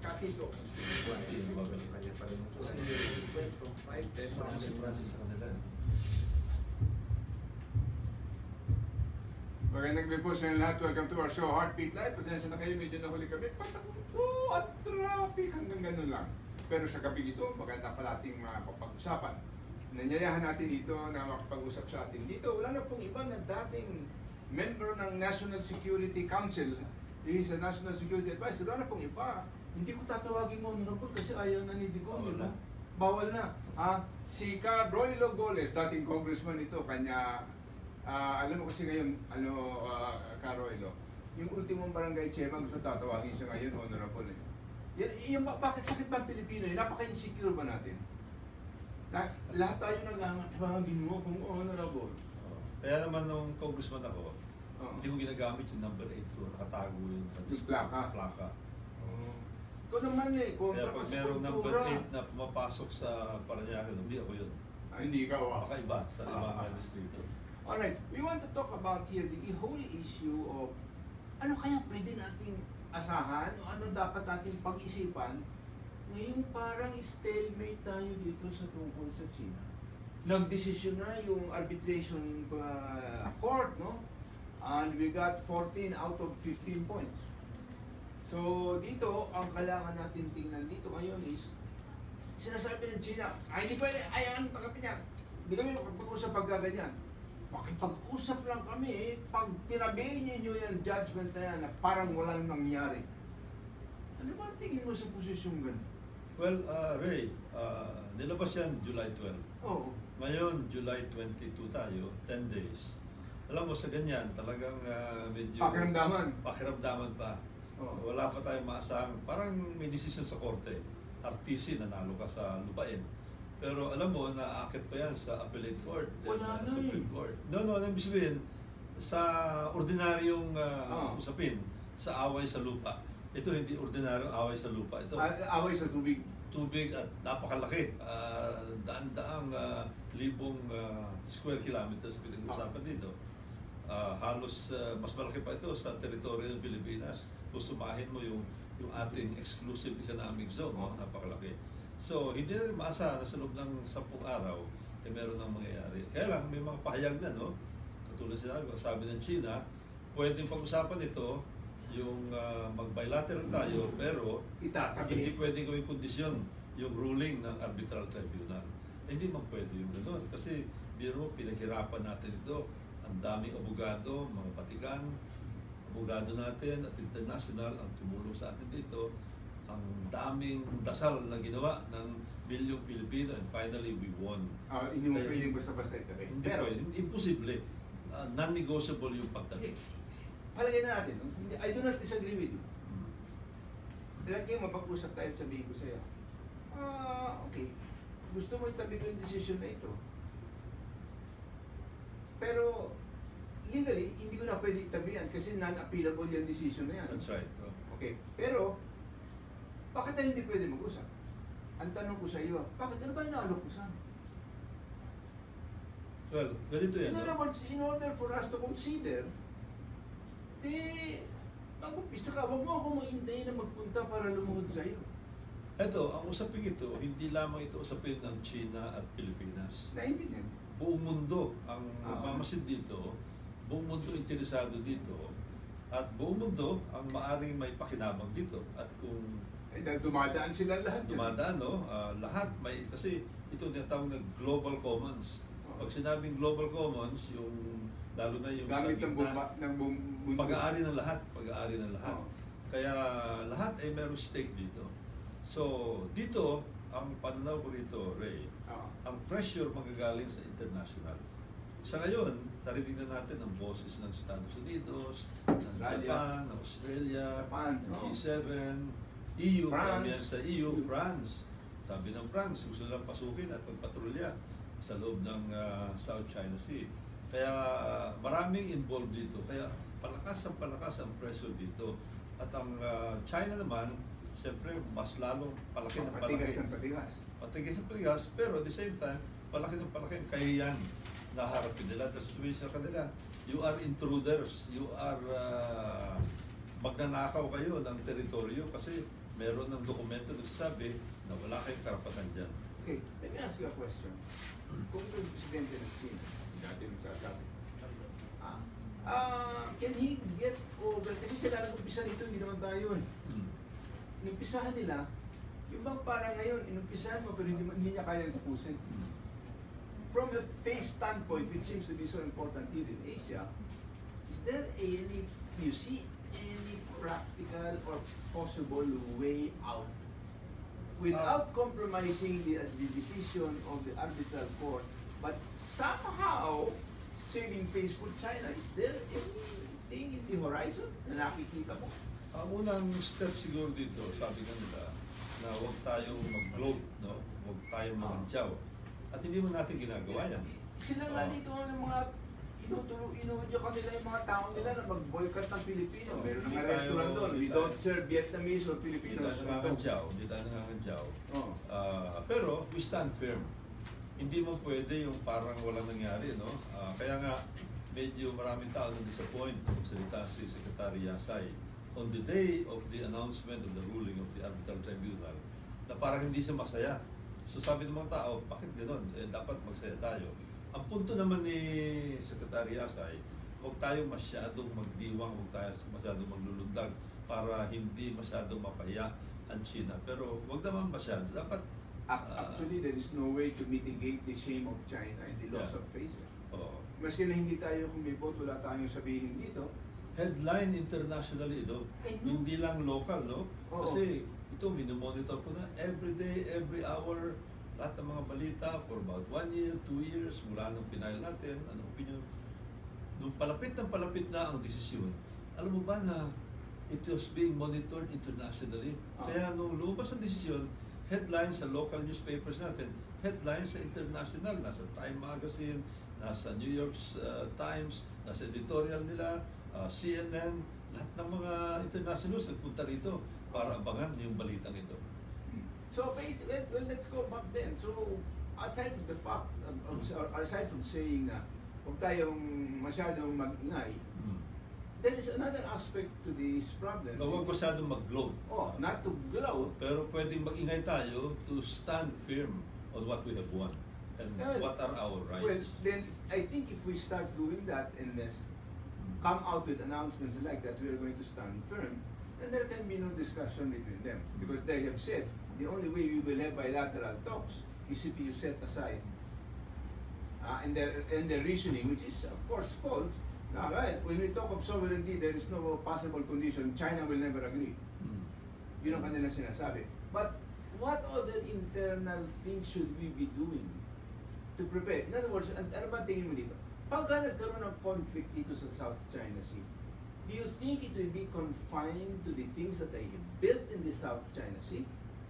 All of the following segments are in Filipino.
Katito. Kanya pa rin ito. Kasi went from 5 pesos. Si Francis sa kanila. Magandang gabi po sa inyo lahat. Welcome to our show, Heartbeat Live. Pasensya na kayo, medyo nahuli kami. Patakbo po at traffic. Hanggang ganun lang. Pero sa gabi ito, maganda pala ating mapapag-usapan. Nanyayahan natin dito na makapag-usap sa atin dito. Wala na pong iba na dating member ng National Security Council. He is a National Security Advisor. Wala na pong iba. Hindi ko tatawagin mo honorable kasi ayaw na ni Digong. Bawal na. Bawal na. Si Roylo Goles, dating congressman ito, kanya... alam mo kasi ngayon, Roylo, yung ultimong barangay chairman, gusto tatawagin siya ngayon, honorable. Yan, bakit sakit ba ang Pilipino? Napaka-insecure ba natin? Lahat tayo nag-aangat, tawagin mo kung honorable. Kaya naman nung congressman ako, hindi ko ginagamit yung number 8 ko, nakatago yung plaka. Ikaw naman Kaya kontra pag ka sa merong number kultura. 8 na pumapasok sa Parañaque, hindi ako yun. Hindi ikaw Baka iba sa ibang distrito. Alright, we want to talk about here the whole issue of ano kaya pwede nating asahan o ano dapat nating pag-isipan ngayon parang stalemate tayo dito sa tungkol sa China. Nagdesisyon na yung arbitration court, no? And we got 14 out of 15 points. So dito, ang kailangan natin tingnan dito ngayon is sinasabi ng China, ay hindi pwede, ay ang takapin niya. Hindi kami makapag-usap pagkaganyan. Makipag-usap lang kami, pag pinabayin niyo yung judgment na yan na parang walang nangyari. Ano ba ang tingin mo sa posisyong ganun? Well, Ray, nilabas yan July 12. Oo. Ngayon, July 22 tayo, 10 days. Alam mo, sa ganyan, talagang medyo... Pakiramdaman pa. Oo. Wala pa tayong maasahang, parang may decision sa korte. RTC, nanalo ka sa lupain. Pero alam mo, naakit pa yan sa appellate court, Wala na Supreme Court. No, ang ibig sabihin, sa ordinaryong usapin, sa away sa lupa. Ito hindi ordinaryong away sa lupa. Ito Away sa tubig. tubig at napakalaki. Daan-daang libong square kilometers pinag-usapan dito. Halos mas malaki pa ito sa teritoryo ng Pilipinas. Kung sumahin mo yung ating exclusive economic zone, napakalaki. So, hindi na rin maasahan na sa loob ng 10 araw, meron nang mangyayari. Kaya lang, may mga pahayag na, no? Katulad sabi ng China, pwedeng pag-usapan ito, yung mag-bilateral tayo, pero hindi pwedeng gawing kondisyon yung ruling ng arbitral tribunal. Hindi man pwede yung gano'n. Kasi, biro mo, pinaghirapan natin ito. Ang daming abogado, mga patikan, abogado natin at international ang tumulong sa atin dito. Ang daming dasal na ginawa ng bilyong Pilipino and finally we won. Hindi mo pwedeng basta-basta itabi. Pero imposible. Non-negotiable yung pagtabi. Palagay na natin. I do not disagree with you. Lagi mapag-usap tayo at sabihin ko sa'yo, okay, gusto mo itabi ko yung decision na ito. Pero legally, hindi ko na pwede itabi yan kasi non-appealable yung decision na yan. That's right. Okay, pero bakit tayo hindi pwede mag-usap? Ang tanong ko sa iyo, bakit ano ba inaalok-usap? Well, ganito yan. In other words, in order for us to consider, mag-upisa ka, huwag mo akong mahintayin na magpunta para lumuhod sa iyo. Ito, ang usapin ito, hindi lamang ito usapin ng China at Pilipinas. Naintindihan? Buong mundo ang nagmamasid dito, buong mundo interesado dito, at buong mundo ang maaring may pakinabang dito. At kung dumadaan sila lahat. Dumadaan, no? Lahat may, kasi ito tinatawag na global commons. Pag sinabing global commons, yung lalo na yung gamit ng mundo. Pag-aari ng lahat, Kaya lahat ay meron stake dito. So, dito, ang pananaw ko rito, Ray, ang pressure magagaling sa international. Sa ngayon, narinig na natin ang boses ng Estados Unidos, ng Japan, ng Australia, ng G7, EU, France. sa EU, France. Sabi ng France, gusto nilang pasukin at magpatrolya sa loob ng South China Sea. Kaya maraming involved dito. Kaya palakas ang pressure dito. At ang China naman, siyempre, mas lalong palaki ng palaki. Patigas ng patigas. Pero at the same time, palaki ng palaki. Kaya yan, naharapin nila. Tapos sabihin sa kanila, you are intruders. You are magnanakaw kayo ng teritoryo kasi meron ng dokumento na sabi na wala kayong karapatan dyan. Okay, let me ask you a question. Kung yung presidente ng China, dati nagsasabi, can he get over, kasi sila nag-umpisa nito, hindi naman tayo eh. Inumpisahan nila, yung bang parang ngayon, inumpisahan mo pero hindi niya kayang tapusin. From a face standpoint, which seems to be so important here in Asia, is there any, you see any practical or possible way out without compromising the decision of the arbitral court, but somehow saving face for China? Is there anything in the horizon na nakikita mo? Ang unang step siguro dito, sabi nga nila, na huwag tayong mag-gloat, no? Huwag tayong mangantyaw. At hindi mo natin ginagawa yan. Sila nga dito ng mga inudyo kanila yung mga tao nila na mag-boycott ng Pilipino. Meron ng restaurant doon. We don't serve Vietnamese or Hindi Filipinos. tayo nangangantyaw. Oh. Pero we stand firm. Hindi mo pwede yung parang walang nangyari, no? Kaya nga, medyo maraming tao na disappoint kung salita si Secretary Yasay on the day of the announcement of the ruling of the Arbitral Tribunal na parang hindi siya masaya. So sabi ng mga tao, bakit gano'n? Dapat magsaya tayo. Ang punto naman ni Secretary Yasay, huwag tayo masyadong magdiwang, huwag tayo masyadong maglulundag para hindi masyadong mapahiya ang China. Pero huwag naman masyado. Dapat Actually, there is no way to mitigate the shame of China and the loss of face. Maski na hindi tayo kumibot, wala tayong sabihin dito. Headline internationally ito, hindi lang local, no? Oo. Kasi ito, minomonitor ko na every day, every hour, lahat ng mga balita for about 1 year, 2 years, mula nung pinail natin, ano opinion. Nung palapit na ang desisyon, alam mo ba na it was being monitored internationally? Kaya nung lumabas ang desisyon, headlines sa local newspapers natin, headlines sa international, nasa Time Magazine, nasa New York Times, nasa editorial nila, CNN, lahat ng mga international news nagpunta rito para abangan yung balitang ito. So basically, well, let's go back then. So aside from the fact, aside from saying na huwag tayong masyadong mag-ingay, there is another aspect to this problem. Huwag masyadong mag-gloat. Not to gloat. Pero pwedeng mag-ingay tayo to stand firm on what we have won and what are our rights. Well, then I think if we start doing that and let's come out with announcements like that, we are going to stand firm, then there can be no discussion between them. Because they have said, the only way we will have bilateral talks is if you set aside and their reasoning, which is of course false. Now, right, when we talk of sovereignty, there is no possible condition. China will never agree. Yun ang kanila sinasabi. But what other internal things should we be doing to prepare? In other words, ano ba tingin mo dito? Pagka nagkaroon ng conflict dito sa South China Sea, do you think it will be confined to the things that they have built in the South China Sea?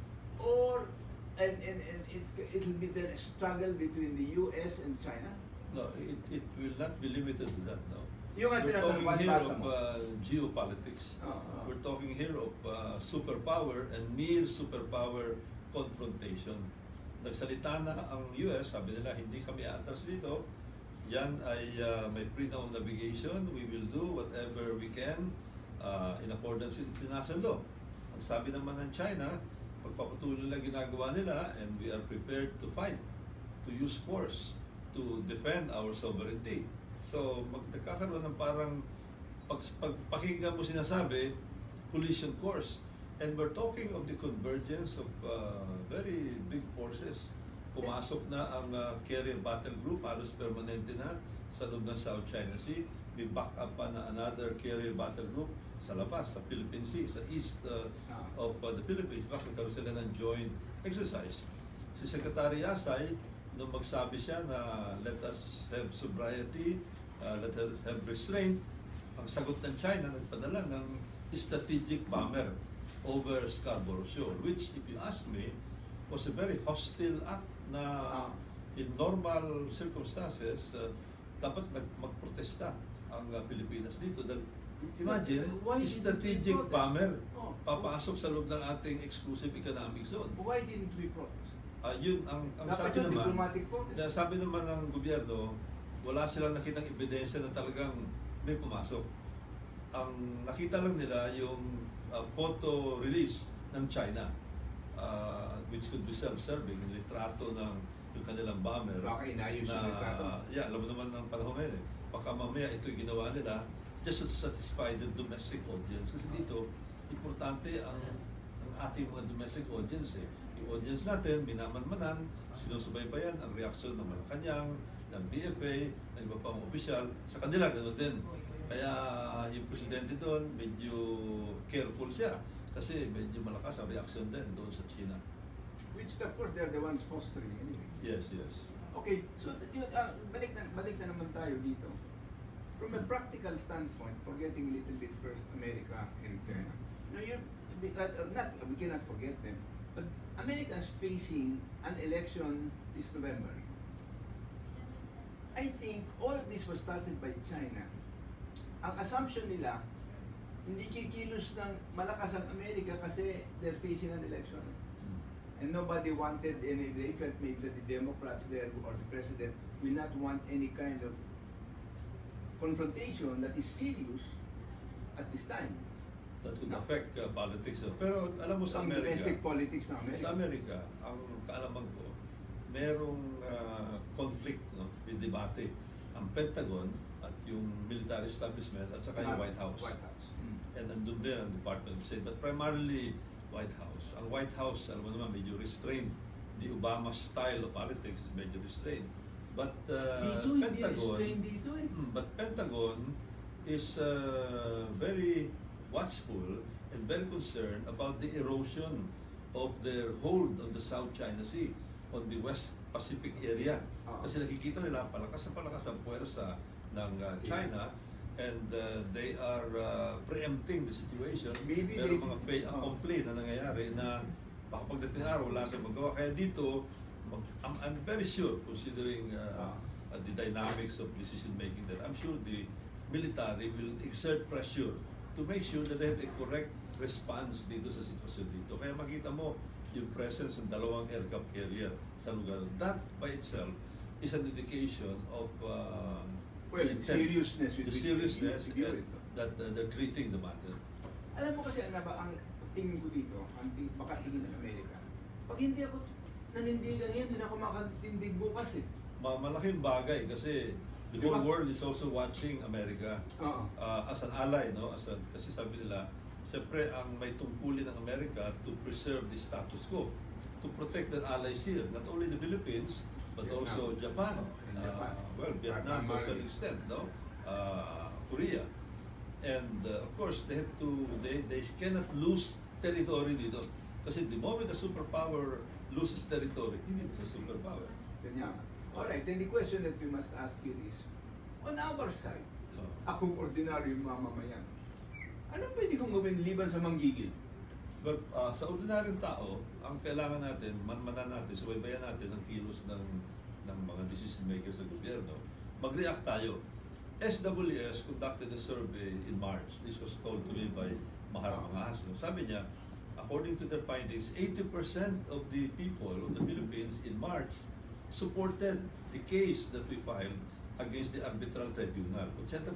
Or it will be then a struggle between the US and China? No, it will not be limited to that, no. Yung We're talking tinatanong, here basa of mo. geopolitics. We're talking here of superpower and near superpower confrontation. Nagsalita na ang US, sabi nila hindi kami atras dito. Yan ay may freedom of navigation. We will do whatever we can in accordance with international law. Ang sabi naman ng China, pagpapatuloy nila ginagawa nila and we are prepared to fight, to use force to defend our sovereignty. So, nagkakaroon ng parang pakinggan mo sinasabi, collision course. And we're talking of the convergence of very big forces. Pumasok na ang carrier battle group, halos permanente na sa loob ng South China Sea. May back up pa na another carrier battle group sa labas, sa Philippine Sea, sa east of the Philippines. Bakit nagkaroon sila ng joint exercise? Si Secretary Yasay, nung magsabi siya na let us have sobriety, let us have restraint, ang sagot ng China, nagpadala ng strategic bomber over Scarborough Shoal, which, if you ask me, was a very hostile act na in normal circumstances, dapat magprotesta ang Pilipinas dito. Dahil, imagine, strategic bomber papasok sa loob ng ating exclusive economic zone. Why didn't we protest? Yun, ang Dapat sabi yun, naman, diplomatic protest. sabi naman ng gobyerno, wala silang nakitang ebidensya na talagang may pumasok. ang nakita lang nila yung photo release ng China, which could be self-serving, yung litrato ng yung kanilang bomber. Baka inayos yung litrato. Yeah, alam mo naman ng panahon ngayon eh. Baka mamaya ito'y ginawa nila just to satisfy the domestic audience. Kasi dito, importante ang ating mga domestic audience eh. Yung audience natin, minamanmanan, sinusubaybayan ang reaksyon ng Malacanang, ng DFA, ng iba pang opisyal, sa kanila gano'n din. Kaya yung presidente doon, medyo careful siya kasi medyo malakas ang reaksyon din doon sa China. Which of course they're the ones fostering anyway. Yes, yes. Okay, so balik na naman tayo dito. From a practical standpoint, forgetting a little bit first America and China. No, we cannot forget them. But America is facing an election this November. I think all of this was started by China. Ang assumption nila, hindi kikilos ng malakas ang Amerika kasi they're facing an election. And nobody wanted any, they felt maybe that the Democrats there or the president will not want any kind of confrontation that is serious at this time. That would affect politics. Pero alam mo sa Ang Amerika, domestic politics ng Amerika. sa Amerika, ang kaalaman ko, merong conflict, no, may debate ang Pentagon at yung military establishment at saka yung White House. White House. And nandun din ang Department of State, but primarily White House. Ang White House, alam mo naman, medyo restrained. The Obama style of politics is medyo restrained. But Dito, hindi restrained dito eh. But Pentagon is very watchful and very concerned about the erosion of their hold on the South China Sea, on the West Pacific area. Kasi nakikita nila palakas ang puwersa ng China, and they are preempting the situation. Maybe Meron mga fait accompli na nangyayari na baka pagdating araw wala sa magawa. Kaya dito, I'm very sure, considering the dynamics of decision making, that I'm sure the military will exert pressure to make sure that they have a correct response dito sa sitwasyon dito. Kaya makita mo yung presence ng dalawang aircraft carrier sa lugar. That by itself is an indication of seriousness with the which seriousness you that they're treating the matter. Alam mo kasi ang tingin ko dito, baka tingin ng Amerika, pag hindi ako nanindigan ngayon, hindi na ako makatindig bukas eh. Malaking bagay kasi the whole world is also watching America as an ally, no? Kasi sabi nila, siyempre ang may tungkulin ng Amerika to preserve the status quo, to protect their allies here, not only the Philippines, but also Japan. Well, Vietnam to some extent, no? Korea. And of course, they cannot lose territory dito. Kasi the moment a superpower loses territory, hindi sa superpower. Ganyan. Alright, then the question that we must ask here is, on our side, akong ordinaryong mamamayan, ano pwede kong gawin liban sa manggigil? But sa ordinaryong tao, ang kailangan natin, manmanan natin, subaybayan natin ang kilos ng mga decision makers sa gobyerno, mag-react tayo. SWS conducted a survey in March. This was told to me by Mahar Mangas. Sabi niya, according to their findings, 80% of the people of the Philippines in March supported the case that we filed against the arbitral tribunal. 80%.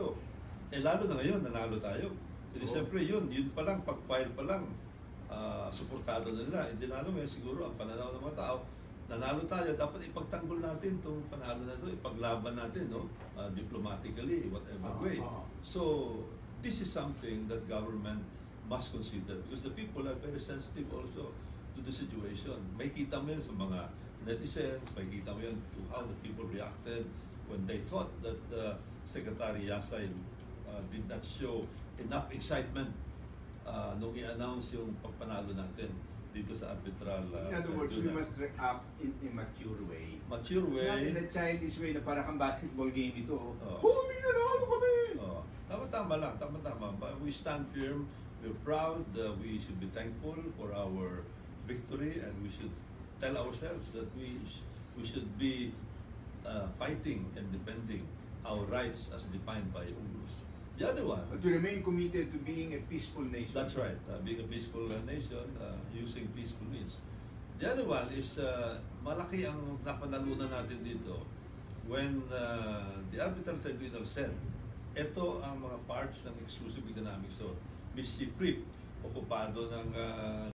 Eh lalo na ngayon, nanalo tayo. Kasi siyempre yun pa lang, pag-file pa lang, suportado na nila. Hindi lalo ngayon siguro ang pananaw ng mga tao, nanalo tayo, dapat ipagtanggol natin itong panalo na ito, ipaglaban natin, no? Diplomatically, whatever way. So, this is something that government must consider because the people are very sensitive also to the situation. May kita mo yun sa mga netizens, may kita mo yun to how the people reacted when they thought that Secretary Yasay did not show enough excitement nung i-announce yung pagpanalo natin dito sa arbitral in other words, we must react in a mature way. Mature way. Not in a childish way na para kang basketball game ito. May nanalo kami! Tama-tama lang, tama-tama. But we stand firm, we're proud, we should be thankful for our victory, and we should tell ourselves that we should be fighting and defending our rights as defined by UNCLOS. The other one, but we remain committed to being a peaceful nation. That's right, being a peaceful nation, using peaceful means. The other one is malaki ang napanalunan natin dito when the arbitral tribunal said ito ang mga parts ng exclusive economic zone. Mississippi, okupado ng